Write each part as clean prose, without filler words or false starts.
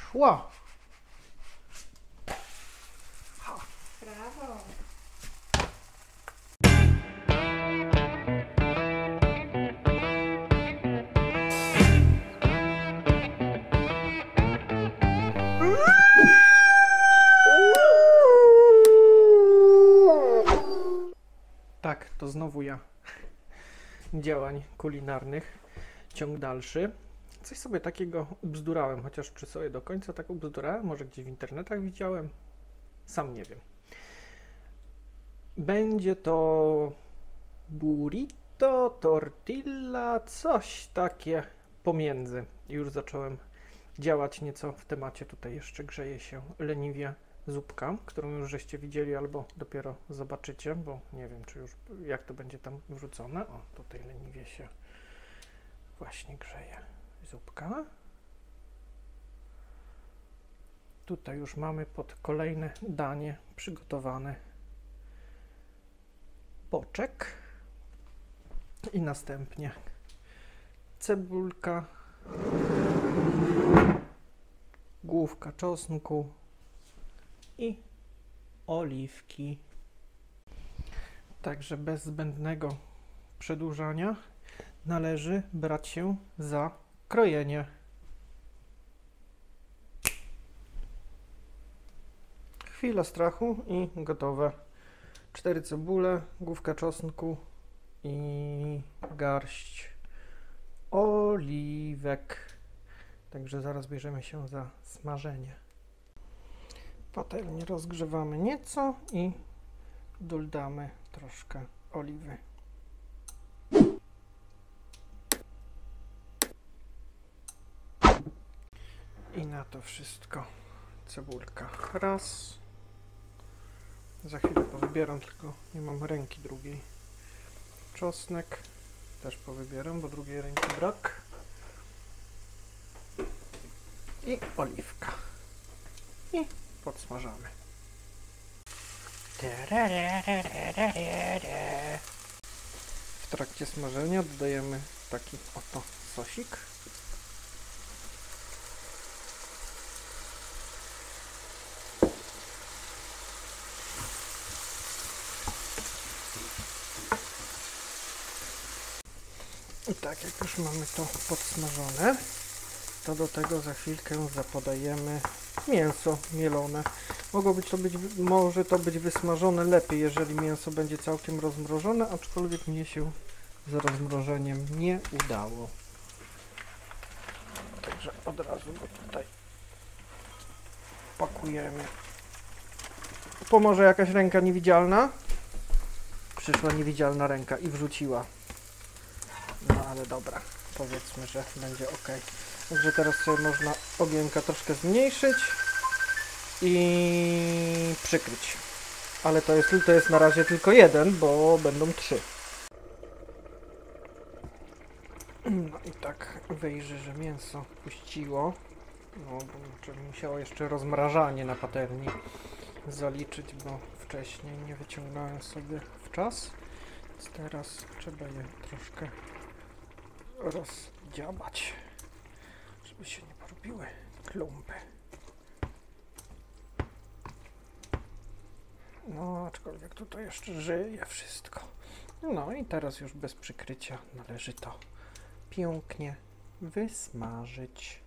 Ła! Brawo. Tak, to znowu ja. Działań kulinarnych. Ciąg dalszy. Coś sobie takiego ubzdurałem, chociaż czy sobie do końca tak ubzdurałem? Może gdzieś w internetach widziałem? Sam nie wiem. Będzie to burrito, tortilla, coś takie pomiędzy. Już zacząłem działać nieco w temacie. Tutaj jeszcze grzeje się leniwie zupka, którą już żeście widzieli albo dopiero zobaczycie, bo nie wiem, czy już jak to będzie tam wrzucone. O, tutaj leniwie się właśnie grzeje zupka. Tutaj już mamy pod kolejne danie przygotowany boczek i następnie cebulka, główka czosnku i oliwki. Także bez zbędnego przedłużania należy brać się za krojenie. Chwila strachu i gotowe. 4 cebule, główka czosnku i garść oliwek. Także zaraz bierzemy się za smażenie. Patelnię rozgrzewamy nieco i dodamy troszkę oliwy. I na to wszystko cebulka raz. Za chwilę powybieram, tylko nie mam ręki drugiej. Czosnek też powybieram, bo drugiej ręki brak. I oliwka. I podsmażamy. W trakcie smażenia dodajemy taki oto sosik. I tak, jak już mamy to podsmażone, to do tego za chwilkę zapodajemy mięso mielone. Może to być wysmażone lepiej, jeżeli mięso będzie całkiem rozmrożone, aczkolwiek mnie się z rozmrożeniem nie udało. Także od razu go tutaj pakujemy. Pomoże jakaś ręka niewidzialna? Przyszła niewidzialna ręka i wrzuciła. No ale dobra, powiedzmy, że będzie ok. Także teraz sobie można ogienka troszkę zmniejszyć i przykryć. Ale to jest na razie tylko jeden, bo będą 3. No i tak wyjrzy, że mięso puściło. No bo musiało jeszcze rozmrażanie na patelni zaliczyć, bo wcześniej nie wyciągnąłem sobie w czas. Więc teraz trzeba je troszkę rozdziabać, żeby się nie porobiły klumpy. No, aczkolwiek tutaj jeszcze żyje wszystko. No i teraz już bez przykrycia należy to pięknie wysmażyć.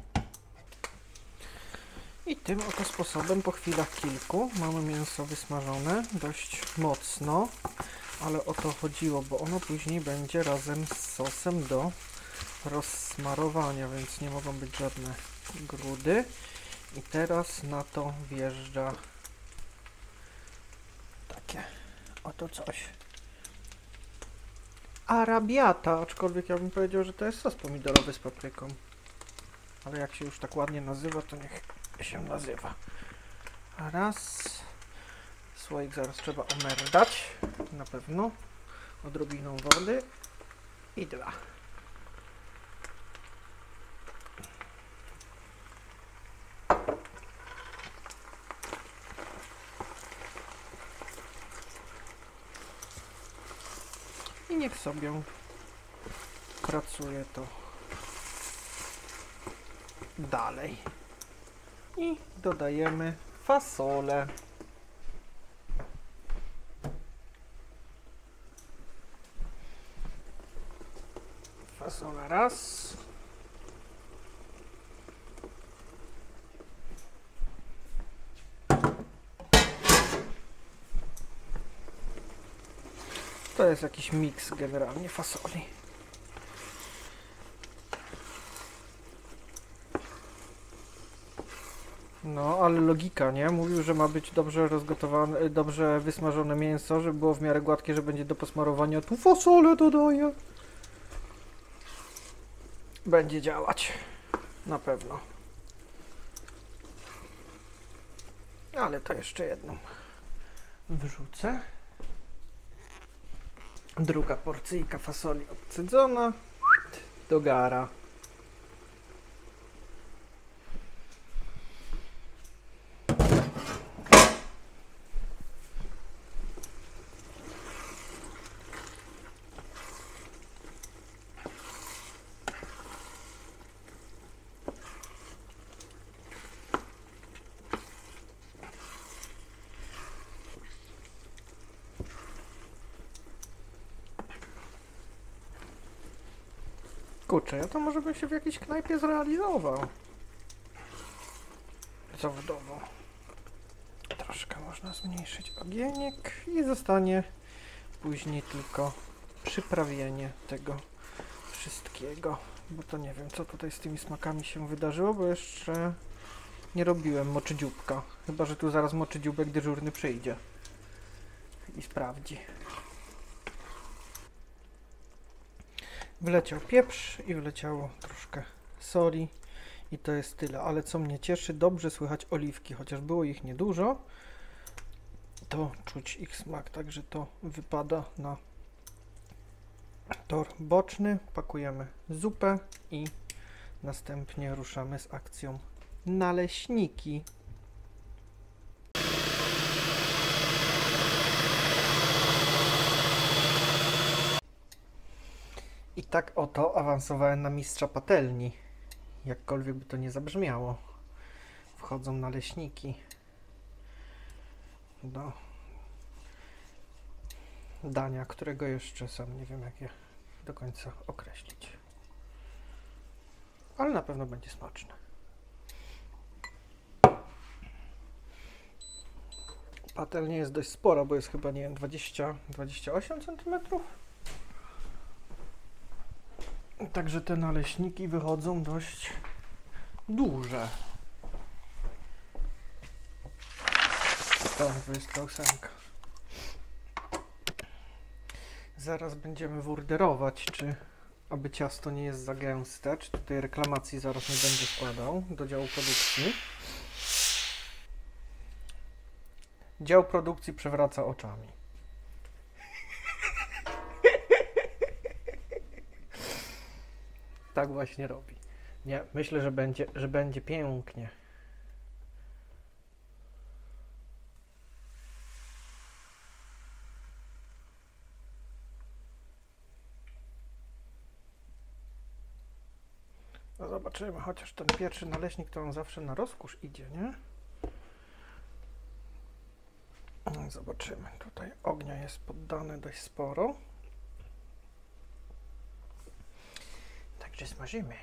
I tym oto sposobem po chwilach kilku mamy mięso wysmażone dość mocno, ale o to chodziło, bo ono później będzie razem z sosem do rozsmarowania, więc nie mogą być żadne grudy. I teraz na to wjeżdża takie oto coś. Arabiata, aczkolwiek ja bym powiedział, że to jest sos pomidorowy z papryką. Ale jak się już tak ładnie nazywa, to niech się nazywa. Raz. Słoik zaraz trzeba omerdać. Na pewno. Odrobiną wody. I 2. I niech sobie pracuje to dalej. I dodajemy fasolę. Fasola raz. To jest jakiś miks generalnie fasoli. No, ale logika, nie? Mówił, że ma być dobrze rozgotowane, dobrze wysmażone mięso, żeby było w miarę gładkie, że będzie do posmarowania. Tu fasolę dodaję. Będzie działać. Na pewno. Ale to jeszcze jedną wrzucę. Druga porcyjka fasoli odcydzona. Do gara. Kurczę, ja to może bym się w jakiejś knajpie zrealizował. Zawodowo. Troszkę można zmniejszyć ogieniek i zostanie później tylko przyprawienie tego wszystkiego. Bo to nie wiem, co tutaj z tymi smakami się wydarzyło, bo jeszcze nie robiłem moczydzióbka. Chyba że tu zaraz moczydzióbek dyżurny przyjdzie i sprawdzi. Wleciał pieprz i wleciało troszkę soli i to jest tyle, ale co mnie cieszy, dobrze słychać oliwki, chociaż było ich niedużo, to czuć ich smak, także to wypada na tor boczny. Pakujemy zupę i następnie ruszamy z akcją naleśniki. I tak oto awansowałem na mistrza patelni. Jakkolwiek by to nie zabrzmiało. Wchodzą naleśniki do dania, którego jeszcze sam nie wiem, jak je do końca określić. Ale na pewno będzie smaczne. Patelnia jest dość spora, bo jest chyba, nie wiem, 20-28 cm. Także te naleśniki wychodzą dość duże. To jest ta ósemka. Zaraz będziemy wurderować, czy aby ciasto nie jest za gęste, czy tutaj reklamacji zaraz nie będzie składał do działu produkcji. Dział produkcji przewraca oczami. Tak właśnie robi. Nie, myślę, że będzie pięknie. No zobaczymy, chociaż ten pierwszy naleśnik to on zawsze na rozkosz idzie, nie? Zobaczymy. Tutaj ognia jest poddane dość sporo. Także smażymy.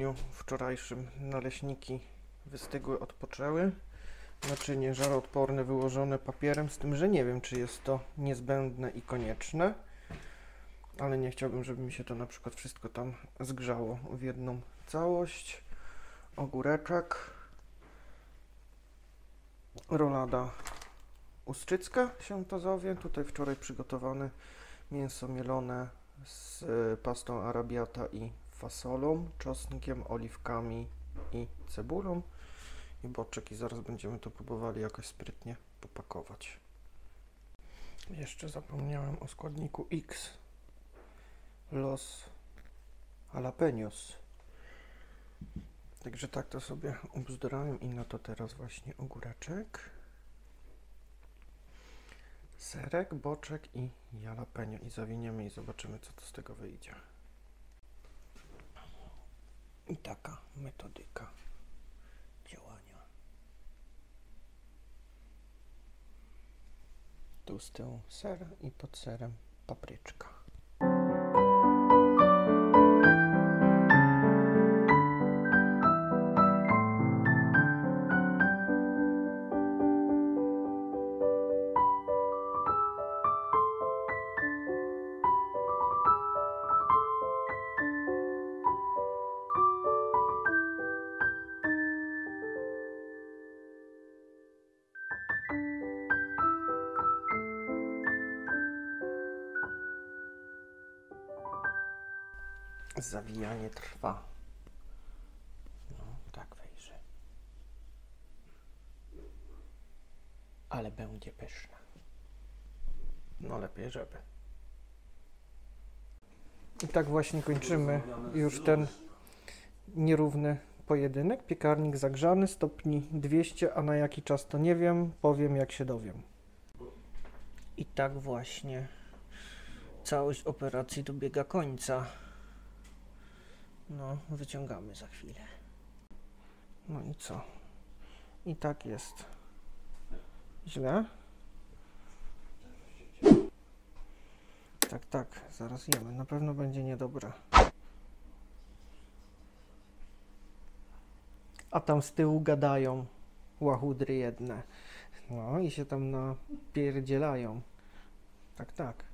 dniu wczorajszym naleśniki wystygły, odpoczęły. Naczynie żaroodporne wyłożone papierem, z tym, że nie wiem, czy jest to niezbędne i konieczne, ale nie chciałbym, żeby mi się to na przykład wszystko tam zgrzało w jedną całość. Ogóreczek, rolada ustrzycka się to zowie. Tutaj wczoraj przygotowane mięso mielone z pastą arabiata i fasolą, czosnkiem, oliwkami i cebulą i boczek, i zaraz będziemy to próbowali jakoś sprytnie popakować. Jeszcze zapomniałem o składniku X. Los jalapeños. Także tak to sobie ubzdurałem i na to teraz właśnie ogóreczek, serek, boczek i jalapeno i zawiniemy i zobaczymy, co to z tego wyjdzie. I taka metodyka działania. Tu z tyłu ser i pod serem papryczka. Zawijanie trwa. No, tak wejrzy. Ale będzie pyszne. No lepiej, żeby. I tak właśnie kończymy już ten nierówny pojedynek. Piekarnik zagrzany, stopni 200, a na jaki czas to nie wiem, powiem jak się dowiem. I tak właśnie całość operacji dobiega końca. No, wyciągamy za chwilę. No i co? I tak jest. Źle? Tak, tak, zaraz jemy. Na pewno będzie niedobre. A tam z tyłu gadają łachudry jedne. No i się tam napierdzielają. Tak, tak.